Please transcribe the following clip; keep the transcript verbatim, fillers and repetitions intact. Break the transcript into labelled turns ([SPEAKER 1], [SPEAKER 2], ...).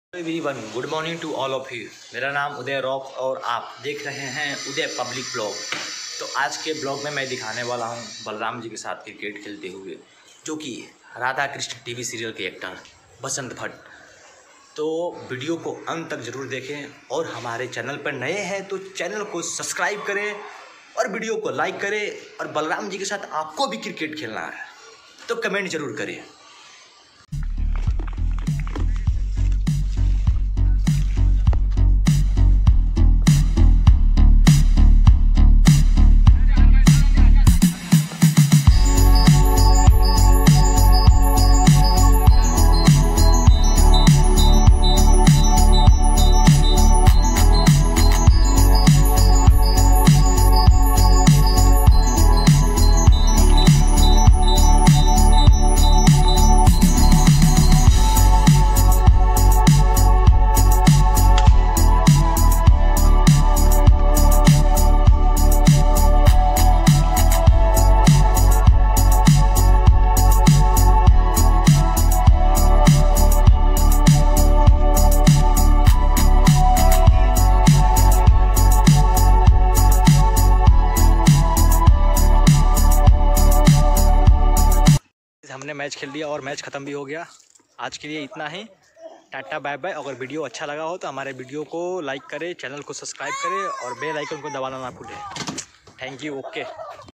[SPEAKER 1] Everyone, good morning to all of you. मेरा नाम उदय rock और आप देख रहे हैं उदय पब्लिक ब्लॉग। तो आज के ब्लॉग में मैं दिखाने वाला हूं बलराम जी के साथ क्रिकेट खेलते हुए, जो कि राधा कृष्ण टीवी सीरियल के एक्टर बसंत भट्ट। तो वीडियो को अंत तक ज़रूर देखें और हमारे चैनल पर नए हैं तो चैनल को सब्सक्राइब करें और वीडियो को लाइक करें। और बलराम जी के साथ आपको भी क्रिकेट खेलना है तो कमेंट ज़रूर करें। हमने मैच खेल लिया और मैच ख़त्म भी हो गया। आज के लिए इतना ही, टाटा बाय बाय। अगर वीडियो अच्छा लगा हो तो हमारे वीडियो को लाइक करें, चैनल को सब्सक्राइब करें और बेल आइकन को दबाना ना भूलें। Thank you. ओके।